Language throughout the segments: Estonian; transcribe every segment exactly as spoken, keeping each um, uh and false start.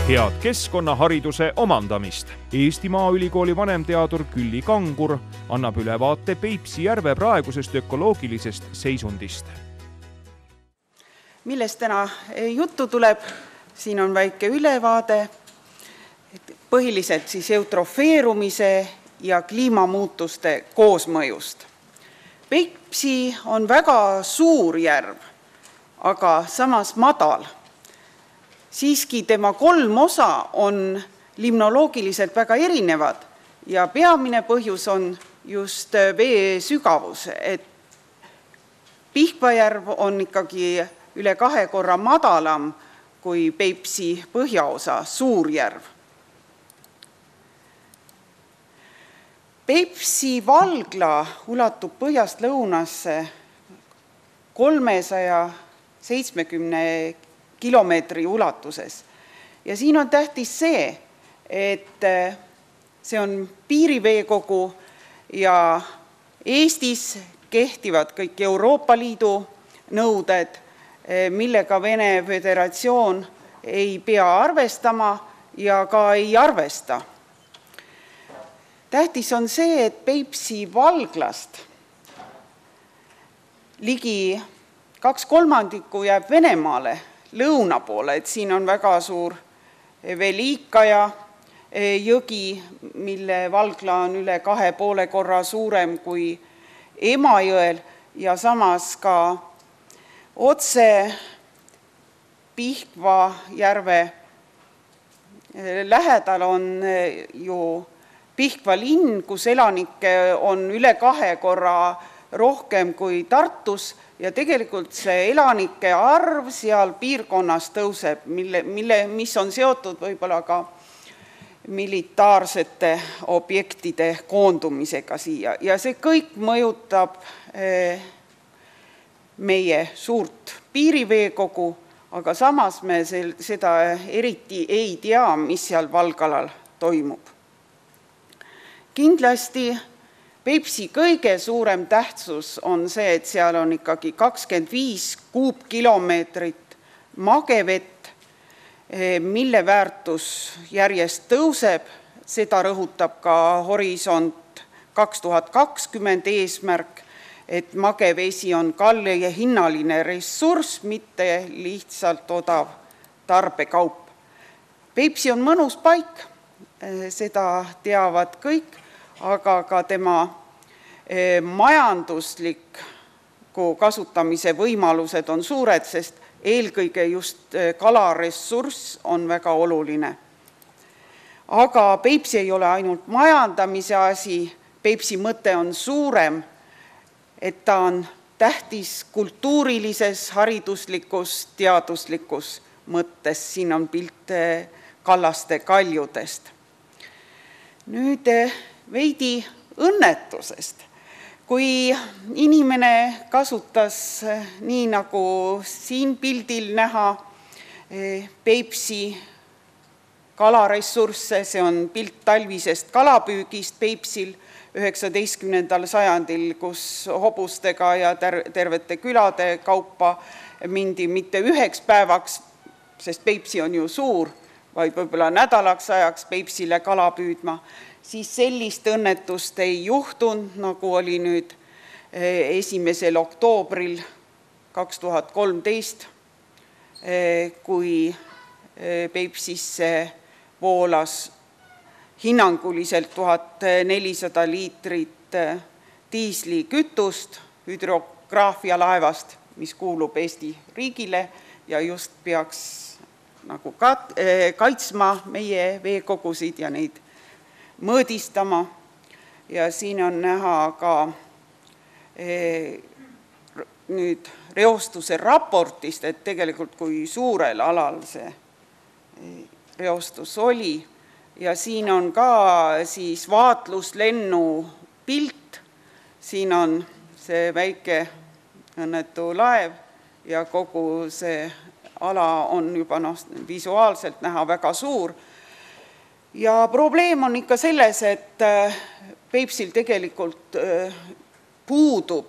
head keskkonnahariduse omandamist. Eesti Maaülikooli vanemteadur Külli Kangur annab ülevaate Peipsi järve praegusest ökoloogilisest seisundist. Millest täna juttu tuleb, siin on väike ülevaade, põhiliselt siis eutrofeerumise ja kliimamuutuste koosmõjust. Peipsi on väga suur järv, aga samas madal. Siiski tema kolm osa on limnoloogiliselt väga erinevad ja peamine põhjus on just vee sügavus, et Pihkva järv on ikkagi üle kahe korra madalam kui Peipsi põhjaosa Suurjärv. Peipsi valgla ulatub põhjast lõunasse kolmesaja seitsmekümne kilomeetri ulatuses. Ja siin on tähtis see, et see on piiriveekogu ja Eestis kehtivad kõik Euroopa Liidu nõuded, millega Vene Föderatsioon ei pea arvestama ja ka ei arvesta. Tähtis on see, et Peipsi valglast ligi kaks kolmandikku jääb Venemaale lõuna poole, et siin on väga suur Velikaja jõgi, mille valgla on üle kahe poole korra suurem kui Emajõel ja samas ka otse Pihkva järve lähedal on ju Pihkva linn, kus elanikke on üle kahe korra rohkem kui Tartus ja tegelikult see elanike arv seal piirkonnas tõuseb, mille, mille, mis on seotud võib-olla ka militaarsete objektide koondumisega siia. Ja see kõik mõjutab meie suurt piiriveekogu, aga samas me seda eriti ei tea, mis seal valgalal toimub. Kindlasti Peipsi kõige suurem tähtsus on see, et seal on ikkagi kakskümmend viis kuupkilomeetrit magevett, mille väärtus järjest tõuseb. Seda rõhutab ka Horisont kaks tuhat kakskümmend eesmärk, et magevesi on kalle ja hinnaline ressurss, mitte lihtsalt odav tarbekaup. Peipsi on mõnus paik, seda teavad kõik, aga ka tema majandusliku kasutamise võimalused on suured, sest eelkõige just kalaressurss on väga oluline. Aga Peipsi ei ole ainult majandamise asi, Peipsi mõte on suurem, et ta on tähtis kultuurilises, hariduslikus, teaduslikus mõttes. Siin on pilt Kallaste kaljudest. Nüüd veidi õnnetusest. Kui inimene kasutas nii nagu siin pildil näha Peipsi kalaressursse, see on pilt talvisest kalapüügist Peipsil üheksateistkümnendal sajandil, kus hobustega ja tervete külade kaupa mindi mitte üheks päevaks, sest Peipsi on ju suur, vaid võib-olla nädalaks ajaks Peipsile kala püüdma, siis sellist õnnetust ei juhtunud, nagu oli nüüd esimesel oktoobril kaks tuhat kolmteist, kui Peipsisse voolas hinnanguliselt tuhat nelisada liitrit diislikütust hüdrograafia laevast, mis kuulub Eesti riigile ja just peaks nagu kaitsma meie veekogusid ja neid mõõdistama. Ja siin on näha ka nüüd reostuse raportist, et tegelikult kui suurel alal see reostus oli. Ja siin on ka siis vaatluslennu pilt, siin on see väike õnnetu laev ja kogu see ala on juba no, visuaalselt näha väga suur. Ja probleem on ikka selles, et Peipsil tegelikult puudub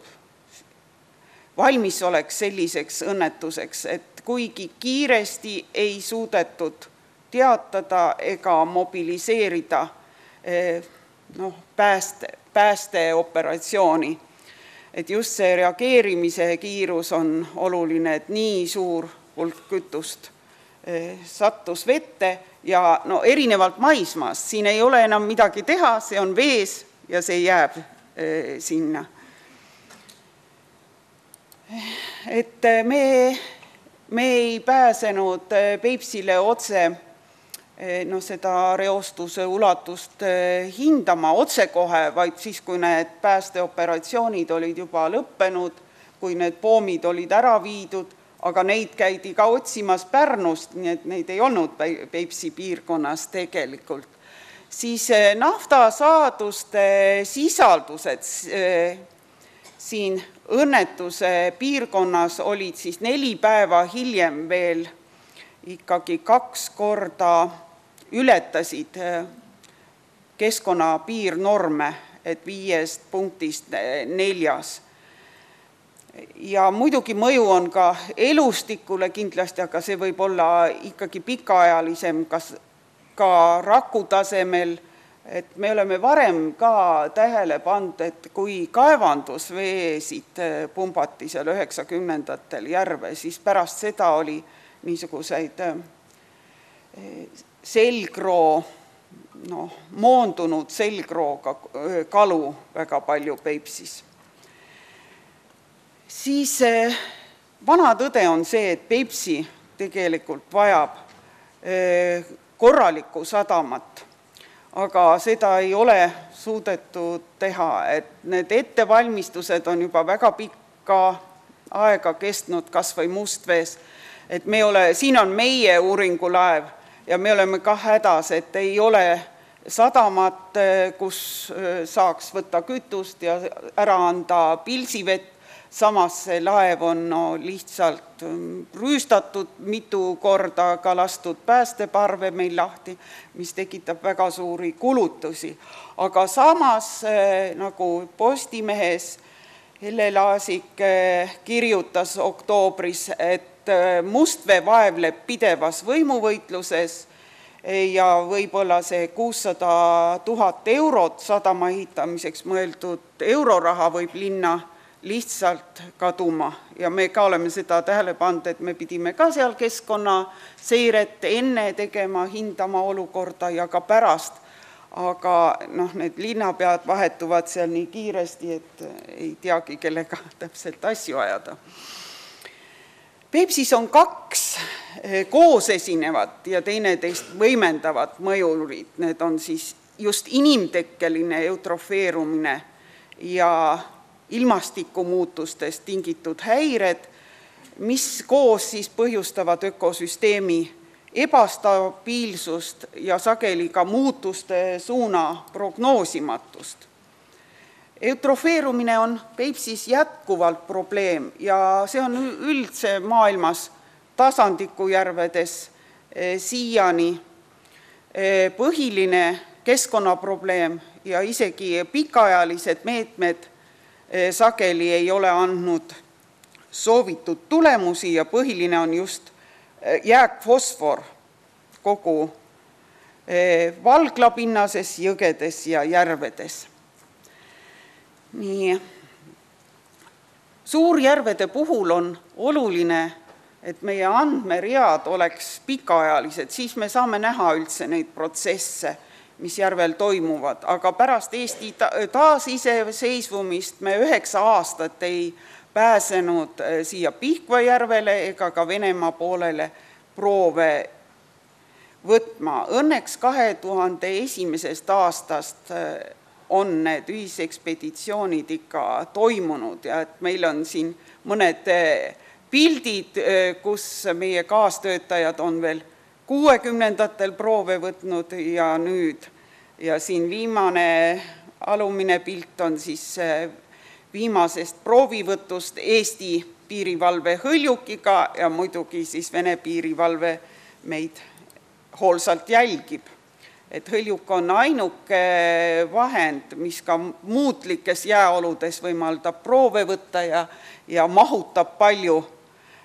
valmisolek selliseks õnnetuseks, et kuigi kiiresti ei suudetud teatada ega mobiliseerida noh, pääste, päästeoperatsiooni. Et just see reageerimise kiirus on oluline, et nii suur hulk kütust sattus vette ja no, erinevalt maismaast. Siin ei ole enam midagi teha, see on vees ja see jääb sinna. Et me, me ei pääsenud Peipsile otse no, seda reostuse ulatust hindama otsekohe, vaid siis, kui need päästeoperatsioonid olid juba lõppenud, kui need poomid olid ära viidud, aga neid käidi ka otsimas Pärnust, nii et neid ei olnud Peipsi piirkonnas tegelikult. Siis naftasaaduste sisaldused siin õnnetuse piirkonnas olid siis neli päeva hiljem veel ikkagi kaks korda ületasid keskkonnapiirnorme, et viiest punktist neljas. Ja muidugi mõju on ka elustikule kindlasti, aga see võib olla ikkagi pikaajalisem, kas ka raku tasemel, et me oleme varem ka tähele pannud, et kui kaevandusveesid pumbati seal üheksakümnendatel järve, siis pärast seda oli niisuguseid selgroo, no, moondunud selgrooga kalu väga palju Peipsis. Siis vana tõde on see, et Peipsi tegelikult vajab korralikku sadamat, aga seda ei ole suudetud teha, et need ettevalmistused on juba väga pikka aega kestnud kas või Mustvees, et me ole, siin on meie uuringulaev ja me oleme ka hädas, et ei ole sadamat, kus saaks võtta kütust ja ära anda pilsivett, samas see laev on no, lihtsalt rüüstatud mitu korda, ka lastud päästeparve meil lahti, mis tekitab väga suuri kulutusi. Aga samas nagu Postimehes Helle Laasik kirjutas oktoobris, et Mustvee vaevleb pidevas võimuvõitluses ja võib-olla see kuussada tuhat eurot sadama ehitamiseks mõeldud euroraha võib linna lihtsalt kaduma. Ja me ka oleme seda tähele pannud, et me pidime ka seal keskkonnaseiret enne tegema, hindama olukorda ja ka pärast. Aga noh, need linnapead vahetuvad seal nii kiiresti, et ei teagi, kellega täpselt asju ajada. Peipsis on kaks koos esinevat ja teineteist võimendavat mõjurid. Need on siis just inimtekkeline eutrofeerumine ja ilmastikumuutustest tingitud häired, mis koos siis põhjustavad ökosüsteemi ebastabiilsust ja sageli ka muutuste suuna prognoosimatust. Eutrofeerumine on Peipsis jätkuvalt probleem ja see on üldse maailmas tasandikujärvedes siiani põhiline keskkonnaprobleem ja isegi pikaajalised meetmed sageli ei ole andnud soovitud tulemusi ja põhiline on just jääkfosfor kogu valglapinnases, jõgedes ja järvedes. Nii. Suurjärvede puhul on oluline, et meie andmeread oleks pikaajalised, siis me saame näha üldse neid protsesse, mis järvel toimuvad, aga pärast Eesti taasiseseisvumist me üheksa aastat ei pääsenud siia Pihkva järvele ega ka Venemaa poolele proove võtma. Õnneks kahe tuhande esimesest aastast on need ühisekspeditsioonid ikka toimunud ja et meil on siin mõned pildid, kus meie kaastöötajad on veel kuuekümnendatel proove võtnud ja nüüd. Ja siin viimane alumine pilt on siis viimasest proovivõtust Eesti piirivalve hõljukiga ja muidugi siis Vene piirivalve meid hoolsalt jälgib. Et hõljuk on ainuke vahend, mis ka muutlikes jääoludes võimaldab proove võtta ja, ja mahutab palju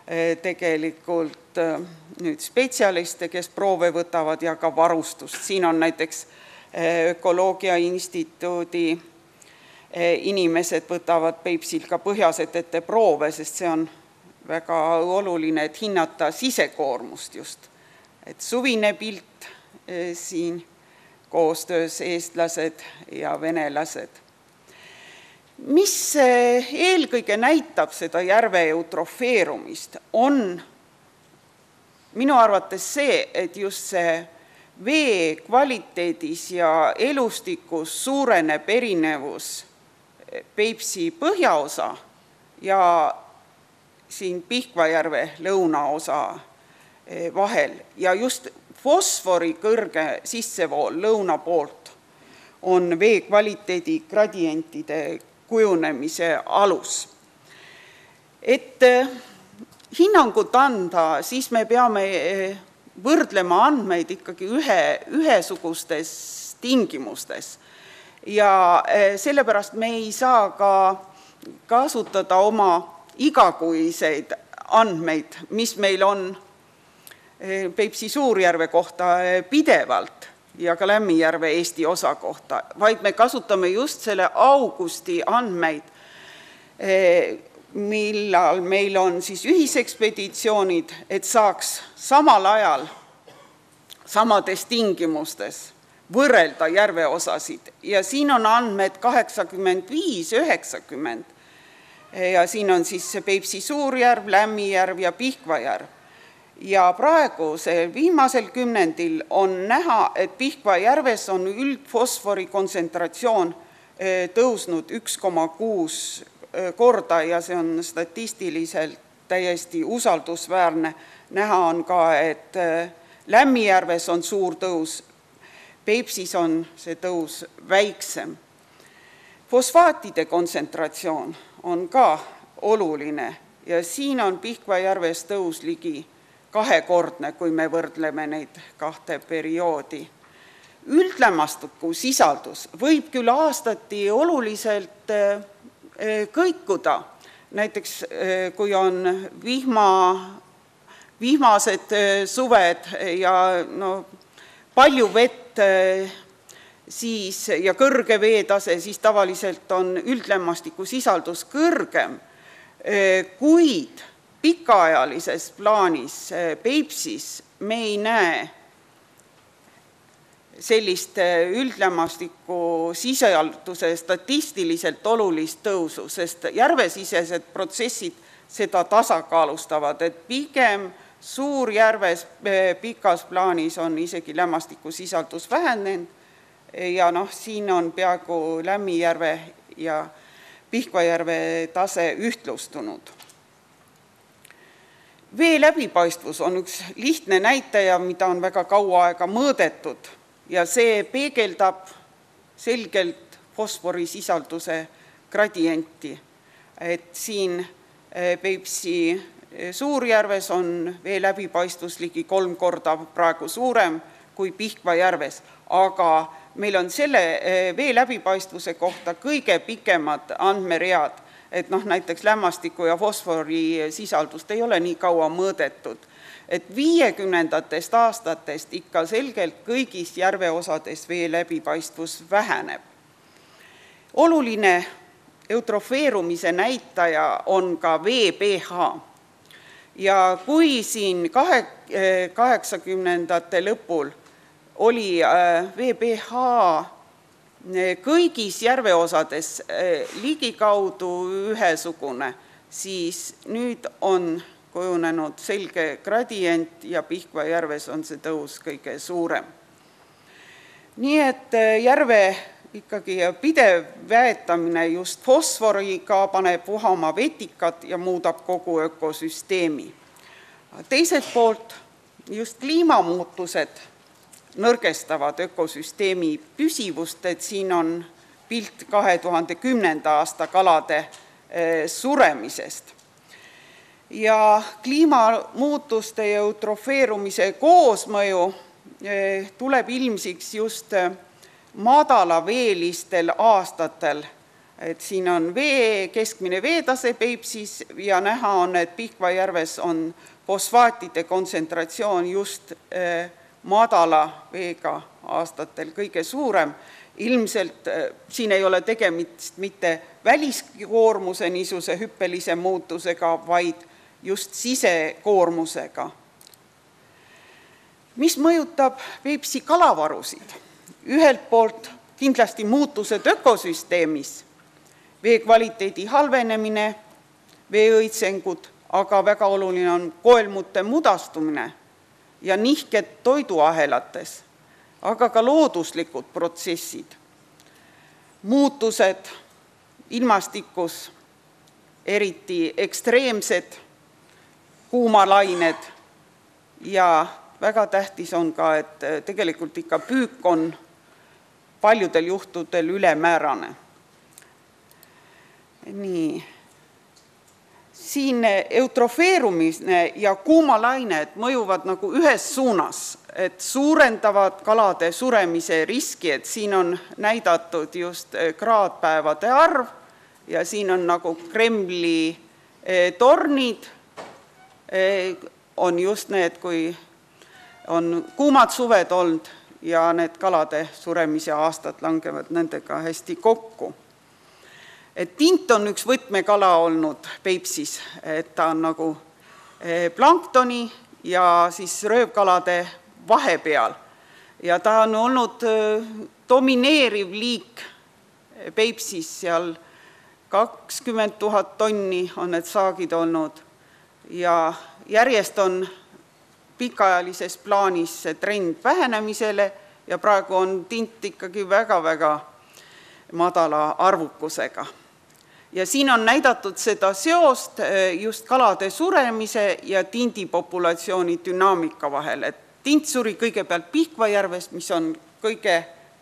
tegelikult nüüd spetsialiste, kes proove võtavad ja ka varustust. Siin on näiteks Ökoloogia Instituudi inimesed võtavad Peipsil ka põhjasetete proove, sest see on väga oluline, et hinnata sisekoormust just. Et suvine pilt siin koostöös eestlased ja venelased. Mis eelkõige näitab seda järve eutrofeerumist, on minu arvates see, et just see vee kvaliteedis ja elustikus suureneb erinevus Peipsi põhjaosa ja siin Pihkvajärve lõunaosa vahel. Ja just fosfori kõrge sissevool lõuna poolt on vee kvaliteedi gradientide kujunemise alus. Et hinnangut anda, siis me peame võrdlema andmeid ikkagi ühe, ühesugustes tingimustes. Ja sellepärast me ei saa ka kasutada oma igakuiseid andmeid, mis meil on Peipsi Suurjärve kohta pidevalt ja ka Lämmijärve Eesti osa kohta, vaid me kasutame just selle augusti andmeid, millal meil on siis ühisekspeditsioonid, et saaks samal ajal samades tingimustes võrrelda järve osasid. Ja siin on andmed kaheksakümmend viis üheksakümmend ja siin on siis Peipsi Suurjärv, Lämmijärv ja Pihkvajärv. Ja praegu see viimasel kümnendil on näha, et Pihkvajärves on üldfosfori kontsentratsioon tõusnud üks koma kuus korda ja see on statistiliselt täiesti usaldusväärne. Näha on ka, et Lämmijärves on suur tõus, Peipsis on see tõus väiksem. Fosfaatide kontsentratsioon on ka oluline ja siin on Pihkvajärves tõus ligi kahekordne, kui me võrdleme neid kahte perioodi. Üldlämmastiku sisaldus võib küll aastati oluliselt kõikuda. Näiteks kui on vihma, vihmased suved ja no, palju vett siis, ja kõrge veetase, siis tavaliselt on üldlämmastiku sisaldus kõrgem, kuid pikaajalises plaanis Peipsis me ei näe sellist üldlämmastiku sisalduse statistiliselt olulist tõusu, sest järvesisesed protsessid seda tasakaalustavad, et pigem Suurjärves pikas plaanis on isegi lämmastiku sisaldus vähenenud ja noh, siin on peaaegu Lämmijärve ja Pihkvajärve tase ühtlustunud. Vee läbipaistvus on üks lihtne näitaja, mida on väga kaua aega mõõdetud ja see peegeldab selgelt fosfori sisalduse gradienti. Et siin Peipsi Suurjärves on vee läbipaistvus ligi kolm korda praegu suurem kui Pihkvajärves, aga meil on selle vee läbipaistvuse kohta kõige pikemad andmeread, et noh, näiteks lämmastiku ja fosfori sisaldust ei ole nii kaua mõõdetud. Et viiekümnendatest aastatest ikka selgelt kõigis järveosades vee läbipaistvus väheneb. Oluline eutrofeerumise näitaja on ka vee pH. Ja kui siin kaheksakümnendate lõpul oli vee pH kõigis järveosades ligikaudu ühesugune, siis nüüd on kujunenud selge gradient ja Pihkvajärves on see tõus kõige suurem. Nii et järve ikkagi pidev väetamine just fosforiga paneb vuhama vetikat ja muudab kogu ökosüsteemi. Teiselt poolt just kliimamuutused nõrgestavad ökosüsteemi püsivust, et siin on pilt kahe tuhande kümnenda aasta kalade suremisest. Ja kliimamuutuste ja eutrofeerumise koosmõju tuleb ilmsiks just madalaveelistel aastatel Et siin on vee, keskmine veetase Peipsis ja näha on, et Pihkva järves on fosfaatide kontsentratsioon just madala veega aastatel kõige suurem. Ilmselt siin ei ole tegemist mitte väliskoormuse niisuguse hüppelise muutusega, vaid just sisekoormusega. Mis mõjutab Peipsi kalavarusid? Ühelt poolt kindlasti muutused ökosüsteemis, vee kvaliteedi halvenemine, veeõitsengud, aga väga oluline on koelmute mudastumine ja nihked toiduahelates, aga ka looduslikud protsessid, muutused ilmastikus, eriti ekstreemsed kuumalained ja väga tähtis on ka, et tegelikult ikka püük on paljudel juhtudel ülemäärane. Nii. Siin eutrofeerumine ja kuumalained mõjuvad nagu ühes suunas, et suurendavad kalade suremise riski, et siin on näidatud just kraadpäevade arv ja siin on nagu Kremli tornid, on just need, kui on kuumad suved olnud ja need kalade suremise aastad langevad nendega hästi kokku. Et tint on üks võtmekala olnud Peipsis, et ta on nagu planktoni ja siis röövkalade vahepeal. Ja ta on olnud domineeriv liik Peipsis, seal kakskümmend tuhat tonni on need saagid olnud ja järjest on pikaajalises plaanis see trend vähenemisele ja praegu on tint ikkagi väga-väga madala arvukusega. Ja siin on näidatud seda seost just kalade suremise ja tindipopulatsiooni dünaamika vahel. Et tint suri kõigepealt Pihkva järves, mis on kõige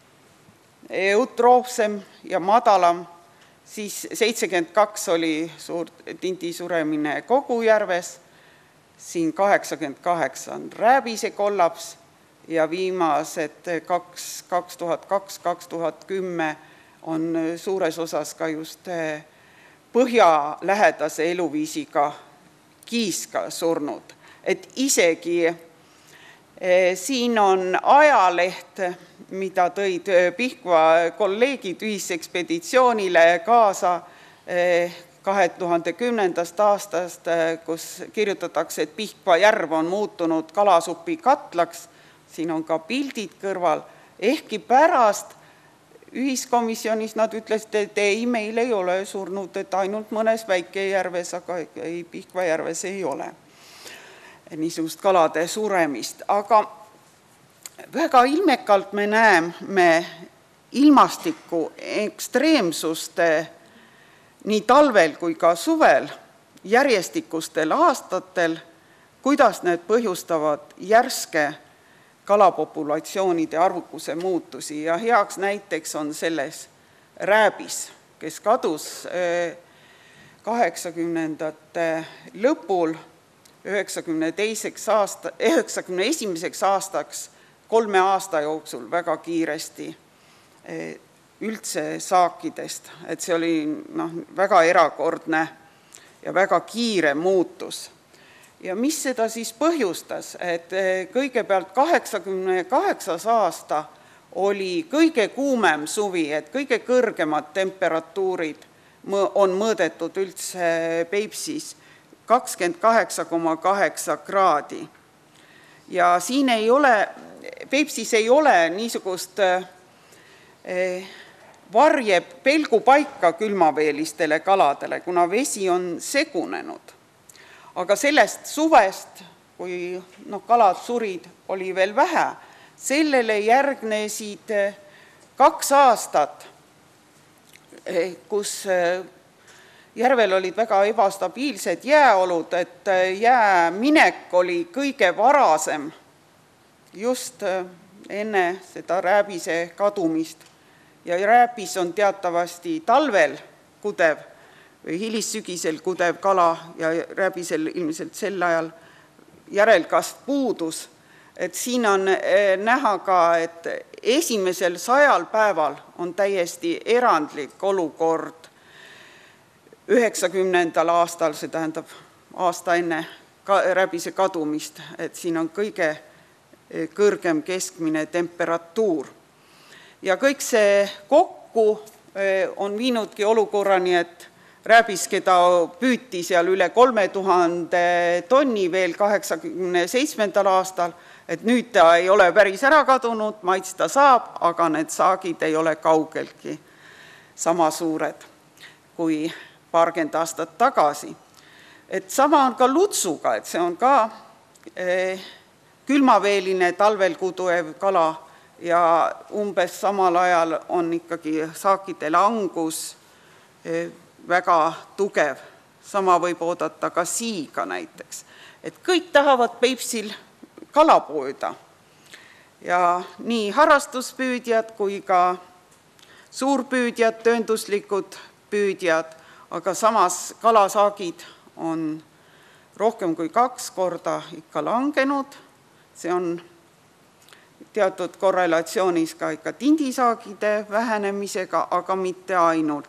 eutroofsem ja madalam, siis seitsekümmend kaks oli suur tindi suremine kogu järves, siin kaheksakümmend kaheksa on rääbise kollaps ja viimased kaks tuhat kaks – kaks tuhat kümme on suures osas ka just põhjalähedase eluviisiga kiiska surnud. Et isegi siin on ajaleht, mida tõid Pihkva kolleegid ühisekspeditsioonile kaasa kahe tuhande kümnendast aastast, kus kirjutatakse, et Pihkva järv on muutunud kalasupi katlaks, siin on ka pildid kõrval, ehkki pärast ühiskomisjonis nad ütlesid, et ei, meil ei ole surnud, et ainult mõnes väikejärves, aga ei, Pihkva järves ei ole niisugust kalade suremist. Aga väga ilmekalt me näeme ilmastiku ekstreemsuste nii talvel kui ka suvel järjestikustel aastatel, kuidas need põhjustavad järske kalapopulatsioonide arvukuse muutusi ja heaks näiteks on selles rääbis, kes kadus kaheksakümnendate lõpul üheksakümne teiseks aasta, üheksakümne esimeseks aastaks kolme aasta jooksul väga kiiresti üldse saakidest, et see oli noh, väga erakordne ja väga kiire muutus. Ja mis seda siis põhjustas, et kõigepealt kaheksakümne kaheksas aasta oli kõige kuumem suvi, et kõige kõrgemad temperatuurid on mõõdetud üldse Peipsis kakskümmend kaheksa koma kaheksa kraadi. Ja siin ei ole, Peipsis ei ole niisugust varje pelgupaika külmaveelistele kaladele, kuna vesi on segunenud. Aga sellest suvest, kui no, kalad surid, oli veel vähe, sellele järgnesid kaks aastat, kus järvel olid väga ebastabiilsed jääolud, et jää minek oli kõige varasem just enne seda rääbise kadumist. Ja rääbis on teatavasti talvel kudev või hilissügisel kudev kala ja rääbisel ilmselt sel ajal järelkasv puudus. Et siin on näha ka, et esimesel sajal päeval on täiesti erandlik olukord üheksakümnendal aastal, see tähendab aasta enne Räbise kadumist, et siin on kõige kõrgem keskmine temperatuur. Ja kõik see kokku on viinudki olukorrani, et Räbis, keda püüti seal üle kolme tuhande tonni veel kaheksakümne seitsmendal aastal, et nüüd ta ei ole päris ära kadunud, maitsta saab, aga need saagid ei ole kaugeltki sama suured kui paarkümmend aastat tagasi. Et sama on ka lutsuga, et see on ka külmaveeline talvel kuduev kala ja umbes samal ajal on ikkagi saakide langus väga tugev. Sama võib oodata ka siiga näiteks. Et kõik tahavad Peipsil kalapoeda ja nii harrastuspüüdjad kui ka suurpüüdjad, töönduslikud püüdjad, aga samas kalasaagid on rohkem kui kaks korda ikka langenud. See on teatud korrelatsioonis ka ikka tindisaagide vähenemisega, aga mitte ainult.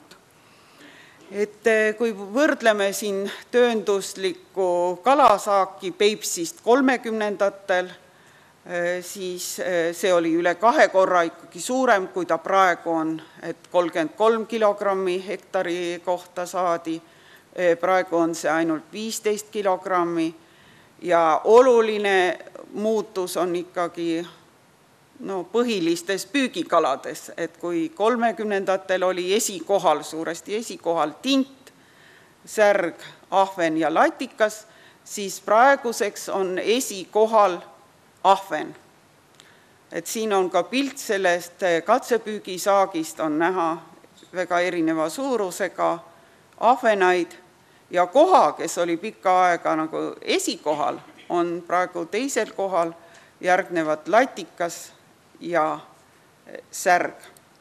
Et kui võrdleme siin töönduslikku kalasaaki Peipsist kolmekümnendatel, siis see oli üle kahe korra ikkagi suurem, kui ta praegu on, et kolmkümmend kolm kilogrammi hektari kohta saadi. Praegu on see ainult viisteist kilogrammi ja oluline muutus on ikkagi no, põhilistes püügikalades, et kui kolmekümnendatel oli esikohal, suuresti esikohal tint, särg, ahven ja latikas, siis praeguseks on esikohal ahven. Et siin on ka pilt sellest katsepüügisaagist, on näha väga erineva suurusega ahvenaid ja koha, kes oli pikka aega nagu esikohal, on praegu teisel kohal, järgnevad latikas ja särg.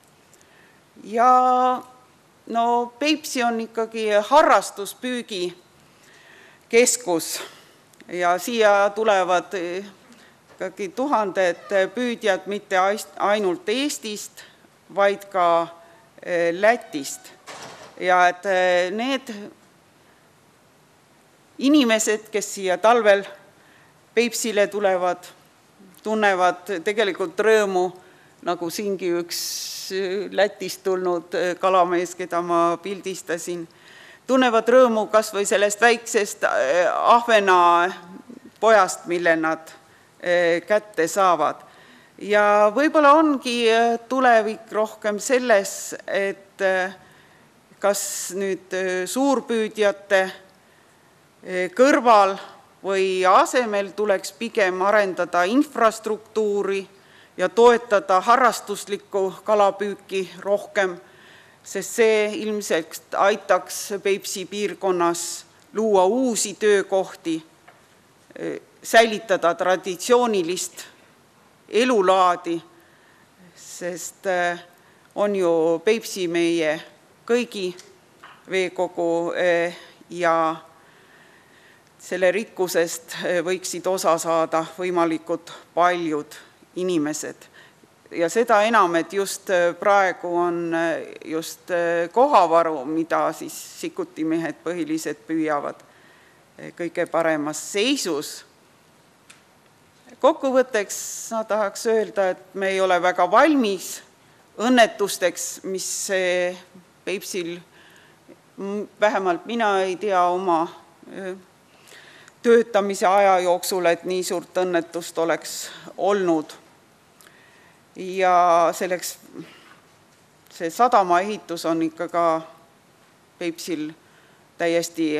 Ja no Peipsi on ikkagi harrastuspüügi keskus ja siia tulevad ikkagi tuhanded püüdjad mitte ainult Eestist, vaid ka Lätist. Ja et need inimesed, kes siia talvel Peipsile tulevad, tunnevad tegelikult rõõmu, nagu siingi üks Lätist tulnud kalamees, keda ma pildistasin, tunnevad rõõmu kas või sellest väiksest ahvena pojast, mille nad kätte saavad. Ja võib-olla ongi tulevik rohkem selles, et kas nüüd suurpüüdjate kõrval või asemel tuleks pigem arendada infrastruktuuri ja toetada harrastuslikku kalapüüki rohkem, sest see ilmselt aitaks Peipsi piirkonnas luua uusi töökohti, säilitada traditsioonilist elulaadi, sest on ju Peipsi meie kõigi veekogu ja selle rikkusest võiksid osa saada võimalikult paljud inimesed. Ja seda enam, et just praegu on just kohavaru, mida siis sikutimehed põhilised püüavad kõige paremas seisus. Kokkuvõtteks ma tahaks öelda, et me ei ole väga valmis õnnetusteks, mis Peipsil, vähemalt mina ei tea oma töötamise aja jooksul, et nii suurt õnnetust oleks olnud. Ja selleks see sadama ehitus on ikka ka Peipsil täiesti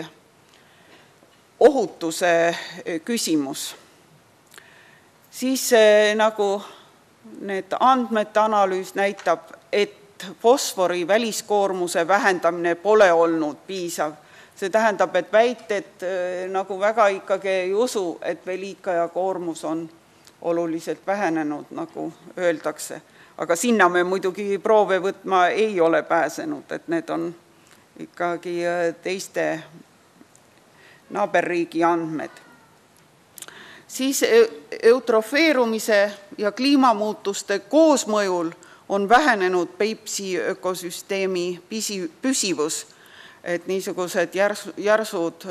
ohutuse küsimus. Siis nagu need andmete analüüs näitab, et fosfori väliskoormuse vähendamine pole olnud piisav. See tähendab, et väited nagu väga ikkagi ei usu, et veliikaja koormus on oluliselt vähenenud, nagu öeldakse. Aga sinna me muidugi proove võtma ei ole pääsenud, et need on ikkagi teiste naaberriigi andmed. Siis eutrofeerumise ja kliimamuutuste koosmõjul on vähenenud Peipsi ökosüsteemi püsivus. et niisugused järsud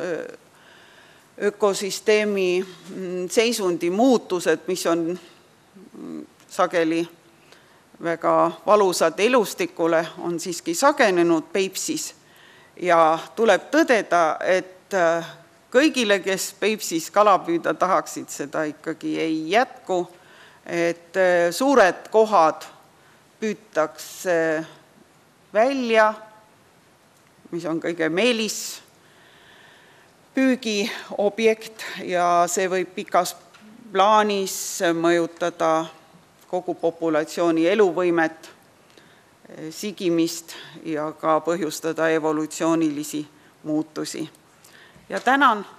ökosüsteemi seisundi muutused, mis on sageli väga valusad elustikule, on siiski sagenenud Peipsis ja tuleb tõdeda, et kõigile, kes Peipsis kala püüda tahaksid, seda ikkagi ei jätku, et suured kohad püütakse välja, mis on kõige meelis püügiobjekt ja see võib pikas plaanis mõjutada kogu populatsiooni eluvõimet, sigimist ja ka põhjustada evolutsioonilisi muutusi. Ja tänan!